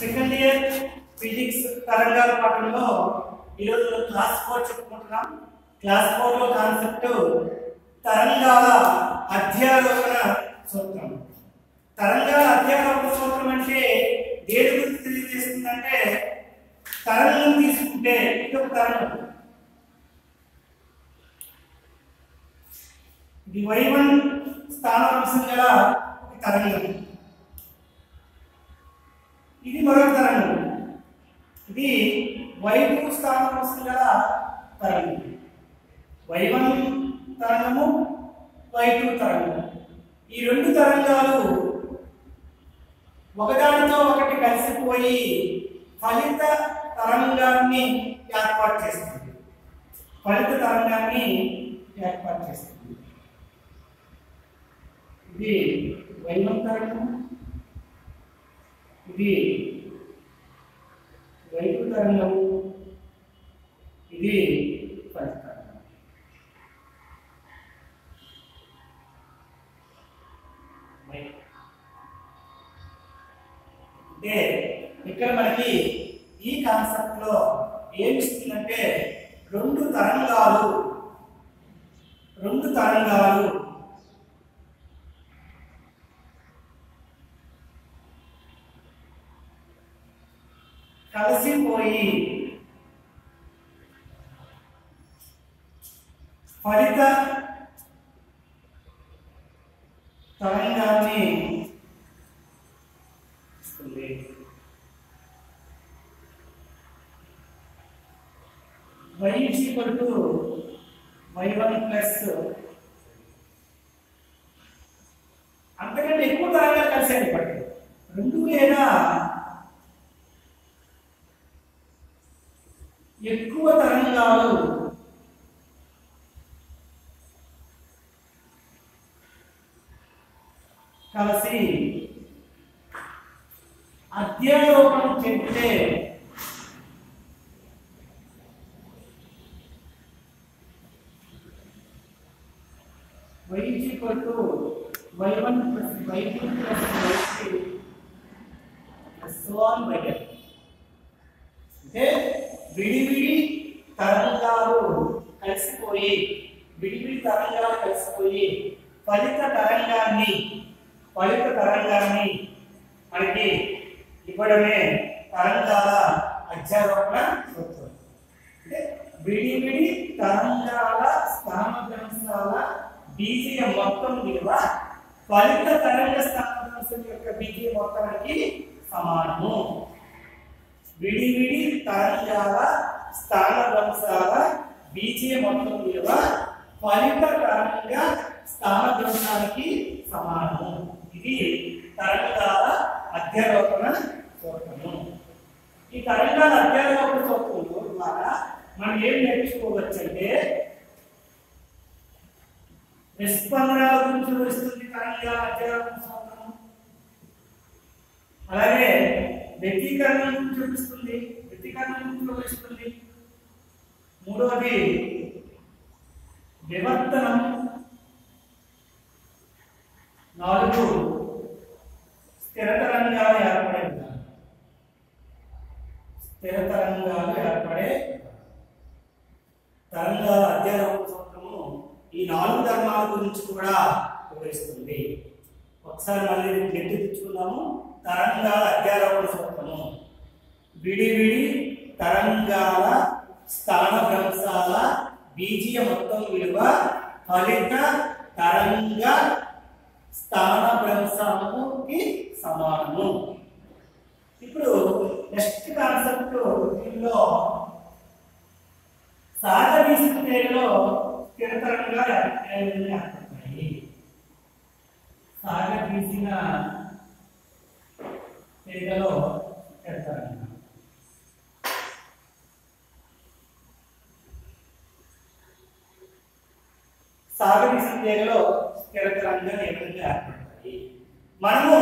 Second year physics తరంగాల పాఠంలో ఈరోజు క్లాస్ 4 చెప్పుకుంటున్నాం. క్లాస్ 4 లో కాన్సెప్ట్ తరంగాల అధ్యారోపణ సూత్రం. తరంగాల అధ్యారోపణ సూత్రం అంటే దేని గురించి తెలియజేస్తుందంటే, తరంగం తీసుకుంటే ఇది ఒక తరంగం, ఇది y1 స్థానాంశం గల ఒక తరంగం, ఇది మరొక తరంగం, ఇది y2 స్థానాంశం గల తరంగం. y1 తరంగము, y2 తరంగం. ఈ రెండు తరంగాలు ఒకదానితో ఒకటి కలిసిపోయి ఫలిత తరంగాన్ని ఏర్పాటు చేస్తుంది. ఇది y1 తరంగం, ఇది y2 తరంగం, ఇది ఫలిత తరంగం. అంటే ఇక్కడ మనకి ఈ కాన్సెప్ట్ లో ఏమి ఇస్తుందంటే, రెండు తరంగాలు కలిసిపోయి ఫలిత తరంగాన్ని ఇస్తుంది. y y1 ప్లస్ అంతకంటే ఎక్కువ తరంగాలు కలిసాయి. పట్టి రెండు లేదా ఎక్కువ తరంగాలు కలిసి అధ్యారోపణం చెందితే y y1 plus y2 plus y3 so on by n. అంటే విడివిడి తరంగాలు కలిసిపోయి ఫలిత తరంగాన్ని మనకి ఇవ్వడమే తరంగాల అధ్యారోపణ సూత్రం. అంటే విడివిడి తరంగాల స్థానభ్రంశాల బీజీయ మొత్తం విలువ ఫలిత తరంగ స్థానభ్రంశం యొక్క బీజీయ మొత్తానికి సమానము. విడివిడి తరంగాల స్థానభ్రంశాల బీజీయ మొత్తం విలువ ఫలిత తరంగ స్థానభ్రంశానికి సమానము. ఇది తరంగాల అధ్యారోపణ సూత్రము. ఈ తరంగాల అధ్యారోపణ సూత్రం ద్వారా మనం ఏం నేర్చుకోవచ్చు అంటే, నిష్పందనాల గురించి వివరిస్తుంది తరంగాల అధ్యారోపణ సూత్రం. అలాగే వ్యక్తీకరణ గురించి వివరిస్తుంది. మూడవది వివర్తనం. 4 స్థిర తరంగాలు ఏర్పడే తరంగాల అధ్యారోపణ సూత్రము ఈ 4 ధర్మాల గురించి కూడా వివరిస్తుంది. ఒకసారి మళ్ళీ గట్టి తెచ్చుకుందాము. తరంగాల అధ్యారోపణ సూత్రము విడివిడి తరంగాల స్థానభ్రంశాల బీజీయ మొత్తం విలువ ఫలిత తరంగ స్థానభ్రంశానికి సమానము. ఇప్పుడు నెక్స్ట్ కాన్సెప్ట్, దీనిలో సాగదీసిన తీగలో స్థిర తరంగాలు ఏర్పడతాయి. సాగదీసిన తీగలో స్థిర తరంగాలు, సాగదీసిన తీగలో స్థిర తరంగాలు ఏ విధంగా ఏర్పడతాయి? మనము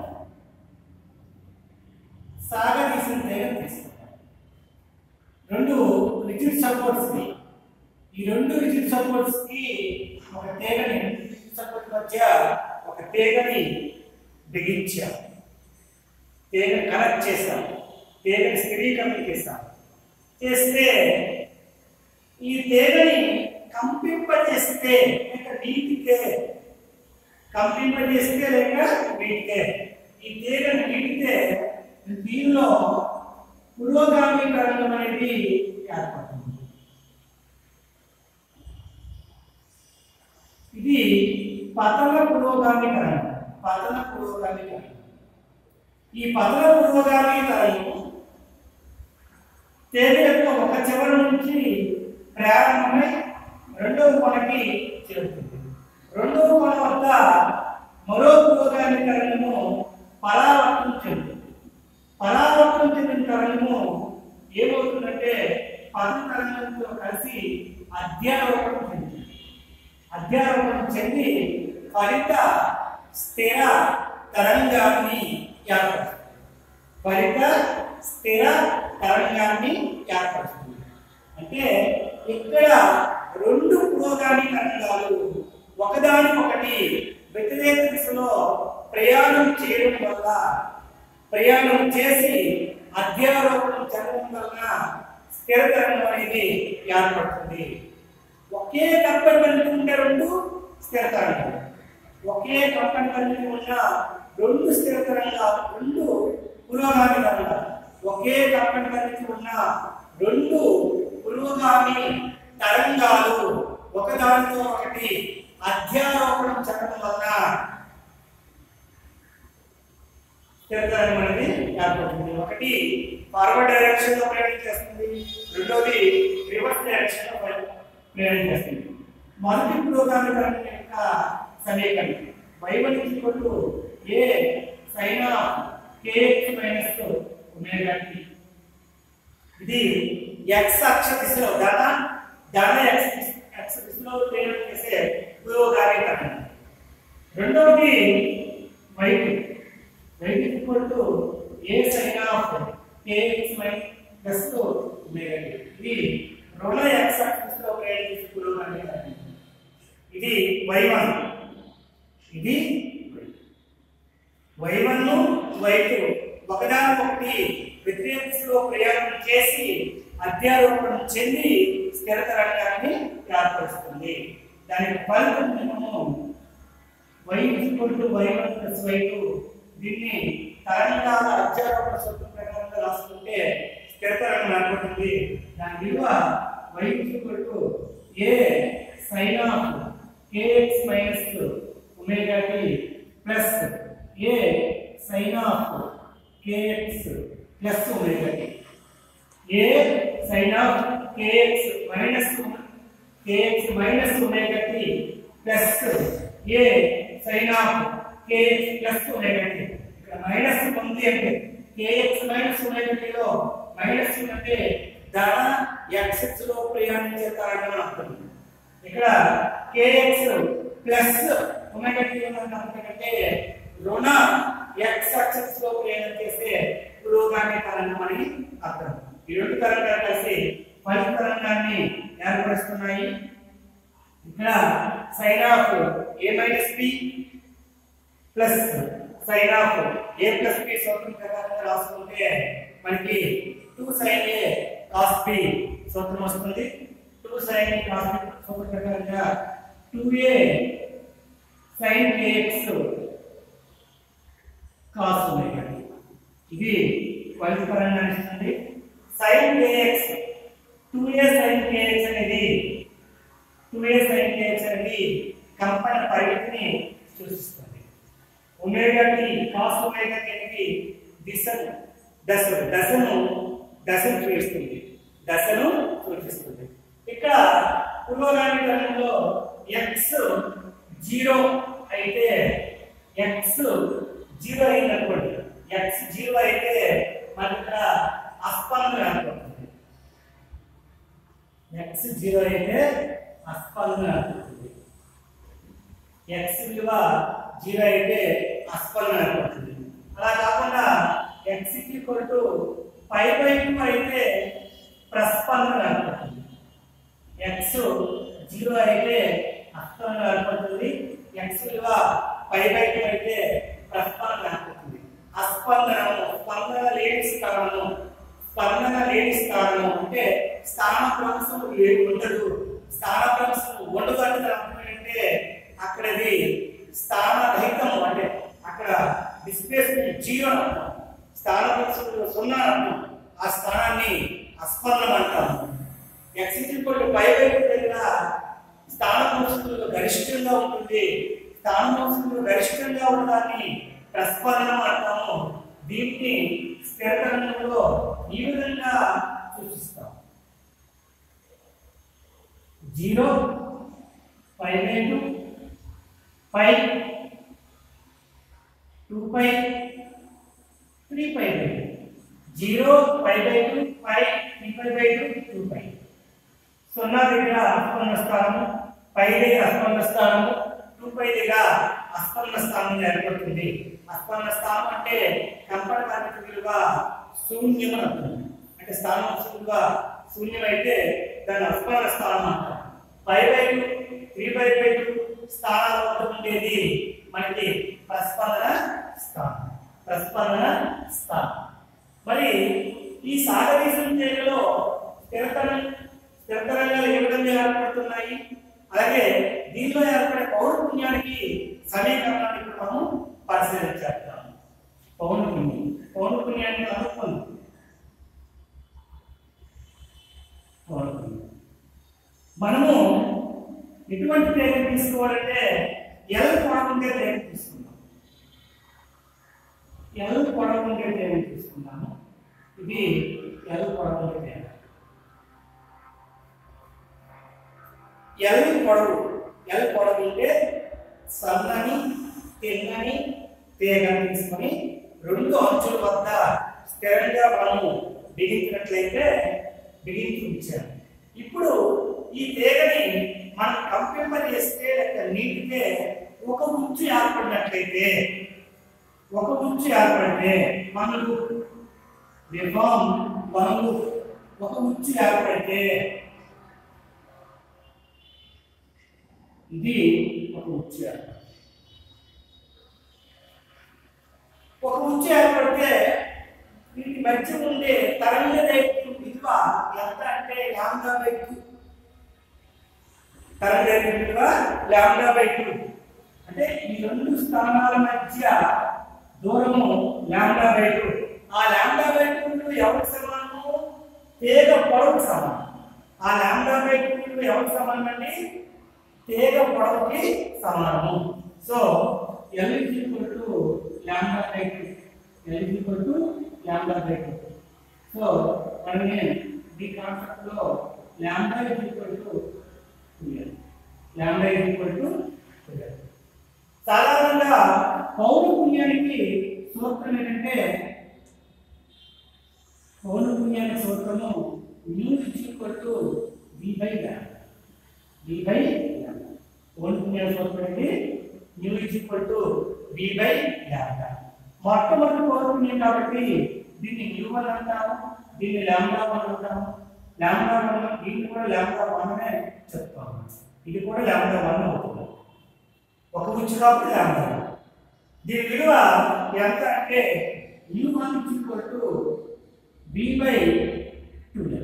సాగదీసిన తీగను తీసుకుంటాం. 2 రిజిడ్ సపోర్ట్స్ కి, ఈ 2 రిజిడ్ సపోర్ట్స్ కి ఒక తీగని సపోర్ట్ మధ్య ఒక తీగని బిగించాం. తీగని కనెక్ట్ చేస్తాం, తీగని స్థిరీకరణ చేస్తే ఈ తీగని కంపింపజేస్తే లేక నీటికే ఈ తీగని నీటితే దీనిలో పురోగామి తరంగం అనేది ఏర్పడుతుంది. ఇది పతన పురోగామి తరంగం. ఈ పతన పురోగామి తరంగం తీగ యొక్క ఒక చివరి నుంచి ప్రారంభమై రెండవ కొనకి చేరుతుంది. రెండవ కొన వద్ద మరో పురోగామి తరంగము పరావర్తనం చెందుతుంది. పరావర్తనం చెందిన తరంగము ఏమవుతుందంటే పతన తరంగంతో కలిసి అధ్యారోపణం చెంది ఫలిత స్థిర తరంగాన్ని ఏర్పరుస్తుంది. అంటే ఇక్కడ రెండు పురోగామి తరంగాలు ఒకదానికొకటి వ్యతిరేక దిశలో ప్రయాణం చేసి అధ్యారోపణం చెందడం వలన స్థిర తరంగం అనేది ఏర్పడుతుంది. ఒకే కంపెనీ కలిగి ఉండే రెండు స్థిర తరంగాలు, ఒకే కంపెనీ కలిగి ఉన్న రెండు స్థిర తరంగాలు, రెండు పురోగామి తరంగాలు, ఒకే కంపెనీ కలిగి ఉన్న రెండు పురోగామి తరంగాలు ఒకదానితో ఒకటి అధ్యారోపణం చెందడం వలన స్థిర తరంగం అనేది ఏర్పడుతుంది. ఒకటి ఫార్వర్డ్ డైరెక్షన్ లో ప్రయాణం చేస్తుంది, రెండోది రివర్స్ డైరెక్షన్ లో ప్రయాణం చేస్తుంది. మొదటి పురోగామి తరంగం యొక్క సమీకరణం y1 a sin kx - ωt. ఇది x అక్ష దిశలో ధన x దిశలో ప్రయాణం చేసే పురోగామి తరంగం. రెండవది y2 a sin kx - ωt. ఇది రుణ x అక్ష దిశలో ప్రయాణం చేసే పురోగామి తరంగం. ఇది y1, ఇది y1 y2 ఒకదానికొకటి వ్యతిరేక దిశలో ప్రయాణం చేసి అధ్యారోపణం చెంది స్థిర తరంగాన్ని ఏర్పరుస్తుంది. దానికి ఫలితం y y1 + y2 దీన్ని తరంగాల అధ్యారోపణ సూత్రం ప్రకారంగా రాసుకుంటే స్థిర తరంగం ఏర్పడుతుంది. దాని విలువ y a sin kx - ωt plus a sin kx plus ωt. a sin kx - ωt plus a sin kx plus ωt. ఇక్కడ మైనస్ ఉంది అంటే kx - ωt లో మైనస్ అంటే ధన x లో ప్రయాణించే తరంగం అర్థం. ఇక్కడ kx ప్లస్ ωt అంటే రుణ x అక్షంలో ప్రయాణం చేసే పురోగామి తరంగం అని అర్థం. ఈ రెండు తరంగాలు కలిసి ఫలిత తరంగాన్ని ఏర్పరుస్తున్నాయి. ఇక్కడ sin a - b plus sin a + b సూత్రం ప్రకారంగా రాసుకుంటే మనకి 2 sin a cos b సూత్రం వస్తుంది. 2 sin a cos b సూత్రం ప్రకారంగా 2a sin kx cos ωt. ఇది ఫలిత తరంగాన్ని ఇస్తుంది. sin kx 2a sin kx అనేది కంపన పరిమితిని సూచిస్తుంది. ωt cos ωt అనేది దశను సూచిస్తుంది. ఇక్కడ పురోగామి తరంగంలో x 0 అయితే అయిందనుకోండి, x 0 అయితే మనకి ఇక్కడ అస్పందన ఏర్పడుతుంది. x 0 అయితే అస్పందన ఏర్పడుతుంది. x విలువ 0 అయితే అస్పందన ఏర్పడుతుంది. అలా కాకుండా x = π/2 అయితే ప్రస్పందన ఏర్పడుతుంది. x 0 అయితే అస్పందన ఏర్పడుతుంది. x విలువ π/2 అయితే ప్రస్పందన ఏర్పడుతుంది. అస్పందనము స్పందన లేని స్థానము స్పందన లేని స్థానము అంటే స్థానభ్రంశం ఉండదు. స్థానభ్రంశం ఉండదు అంటే అర్థం ఏంటంటే అక్కడది స్థానరహితము అంటే అక్కడ డిస్ప్లేస్మెంట్ జీరో అంటాం. స్థానభ్రంశం 0 అంటాం. ఆ స్థానాన్ని అస్పందనం అంటాం. x π/2 దగ్గర స్థానభ్రంశంలో గరిష్టంగా ఉంటుంది. స్థానభ్రంశంలో గరిష్టంగా ఉన్నదాన్ని ప్రస్పందనం అంటాము. దీన్ని స్థిర తరంగంలో ఈ విధంగా సూచిస్తాం. 0 π/2 π 2π 3π/2 0 π/2 π 3π/2 2π 0 దగ్గర అస్పందన స్థానము π దగ్గర అస్పందన స్థానము 2π దగ్గర అస్పందన స్థానం ఏర్పడుతుంది. అస్పందన స్థానం అంటే కంపన కారక విలువ శూన్యం అని అర్థం. అంటే స్థానం విలువ శూన్యం అయితే దాని అస్పందన స్థానం అంటాం. π/2 3π/2 స్థానాల వద్ద ఉండేది మనకి ప్రస్పందన స్థానం. ప్రస్పందన స్థానం. మరి ఈ సాగరీసం తీగలో స్థిరతరంగాలు ఏ విధంగా ఏర్పడుతున్నాయి, అలాగే దీనిలో ఏర్పడే పౌనఃపున్యానికి సమీకరణాన్ని ఇప్పుడు మనం పరిశీలించేద్దాం. పౌనఃపున్యాన్ని కనుక్కుందాం. మనము ఎటువంటి తీగను తీసుకోవాలంటే ఎల్ పొడవు ఉండే తీగను తీసుకుందాం. ఎల్ పొడవు ఉండే తీగను తీసుకుందాము. ఇది ఎల్ పొడవు ఉండే తీగ. ఎల్ పొడవు ఉంటే సన్నని తెల్లని తీగను తీసుకొని 2 అంచుల వద్ద స్థిరంగా మనము బిగించినట్లయితే బిగించి ఉంచాము. ఇప్పుడు ఈ తీగని మనం కంపింపజేస్తే లేక నీటితే ఒక ఉచ్చు ఏర్పడినట్లయితే మనకు ఒక ఉచ్చు ఏర్పడితే ఇది ఒక ఉచ్చు ఏర్పడితే వీటి మధ్య ఉండే తరంగ దైర్ఘ్యం విలువ ఎంత అంటే λ/2. తరంగ దైర్ఘ్యం విలువ λ/2 అంటే ఈ 2 స్థానాల మధ్య దూరము λ/2. ఆ λ/2 విలువ ఎవరికి సమానము? తీగ పొడవుకి సమానం. ఆ λ/2 విలువ ఎవరికి సమానం అండి? తీగ పొడవుకి సమానము. So L λ/2. సో మనకి ఈ కాన్సెప్ట్ లో λ 2L. సాధారణంగా పౌనఃపున్యానికి సూత్రం ఏంటంటే పౌనఃపున్యానికి సూత్రము v/λ. పౌనఃపున్యానికి సూత్రం ఏంటి? v/λ. మొట్టమొదటి పౌనఃపున్యం కాబట్టి దీన్ని u1 అంటాము, దీన్ని λ1 అంటాము. λ1 దీన్ని కూడా λ1 అనే చెప్తాము. ఇది కూడా λ1 అవుతుంది. ఒక ఉచ్చు కాబట్టి λ1. దీని విలువ ఎంత అంటే u1 v/2L.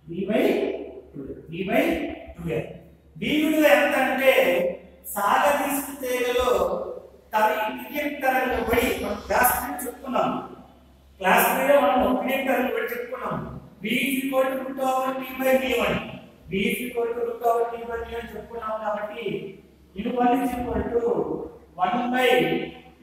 v విలువ ఎంత అంటే సాగదీసు తీగలో తరంగ బడి మనం క్లాస్ 3 చెప్పుకున్నాం. క్లాస్ 3లో మనం ఒక్కిడియన్ తరంగ బడి చెప్పుకున్నాం. v √T/v1 v√T/v1 చెప్పుకున్నాం. కాబట్టి u1 1/2L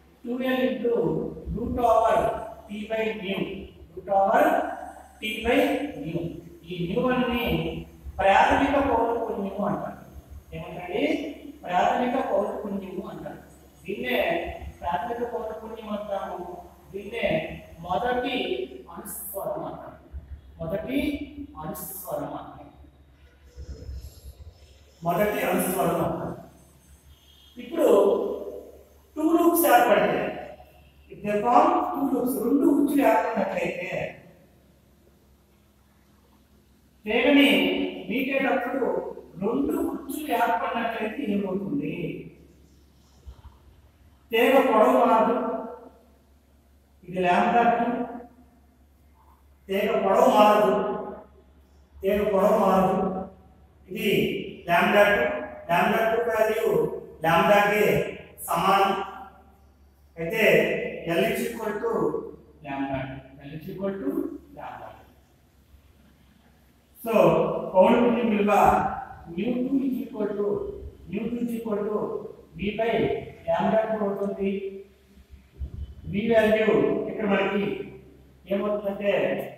√T/v. ఈ u1 ని ప్రాథమిక పౌనఃపున్యము అంటారు. ఏమంటారు? ప్రాథమిక పౌనఃపున్యము అంటారు. దీన్నే ప్రాథమిక పౌనఃపున్యం అంటాము. దీన్నే మొదటి అనుస్వరం అంటారు. ఇప్పుడు 2 లూప్స్ ఏర్పడతాయి. రెండు ఉచ్చులు ఏర్పడినట్లయితే తీగని మీకేటప్పుడు 2 ఉచ్చులు ఏర్పడినట్లయితే ఏమవుతుంది? తీగ పొడవు మారదు. ఇది లాంబ్డా 2 తీగ పొడవు మారదు ఇది లాంబ్డా 2 వాల్యూ లాంబ్డాకి సమానం అయితే L is equal to lambda. So పౌనఃపున్యం విలువ mu2 is equal to v by lambda 2 అవుతుంది. v వాల్యూ ఇక్కడ మనకి ఏమవుతుందంటే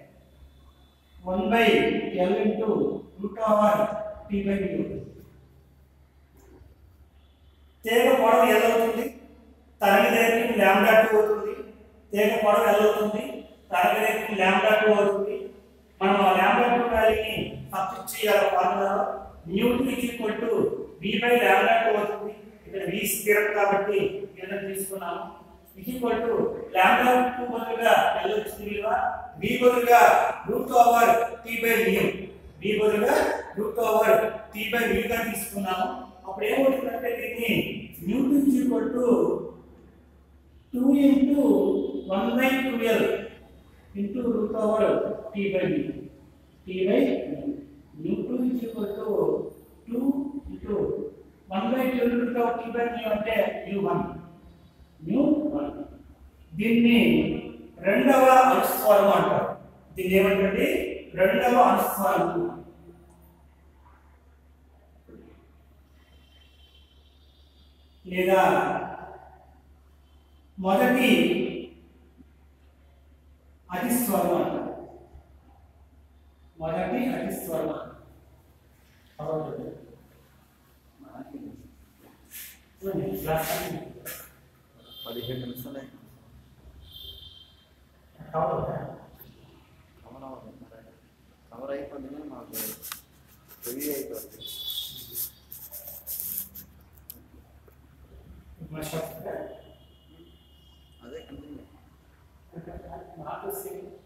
1 by L into root over t by v. తీగ పొడవు L అవుతుంది, తరంగదైర్ఘ్యం లాంబ్డా 2 అవుతుంది. తీగ పొడవు L అవుతుంది, తరంగదైర్ఘ్యం లాంబ్డా 2 అవుతుంది. మనం ఆ లాంబ్డా 2 వాల్యూని సబ్స్టిట్యూట్ చేయాలి ఫార్ములాలో. mu2 v by లాంబ్డా 2 అవుతుంది. ఇక్కడ v స్థిరం కాబట్టి కింద తీసుకున్నాము. లాంబ్డా 2 బదులుగా L వచ్చింది విలువ, v బదులుగా root over t by mu, గా తీసుకున్నాము. అప్పుడు ఏమవుతుందంటే దీన్ని mu2 2 into 1 by 12 into root over t by v. mu2 2 into 1 by 12 root over t by v అంటే mu1. దీన్ని రెండవ అనుస్వారం అంటారు. దీన్ని ఏమంటారండి? రెండవ అనుస్వారం. లేదా మొదటి అధిస్వరం అంటారు. పదిహేను నిమిషాలే కవర్ అయిపోతుంది, మాకు హెవీ అయిపోతుంది. Mas అదే కంటిన్యూ Marcos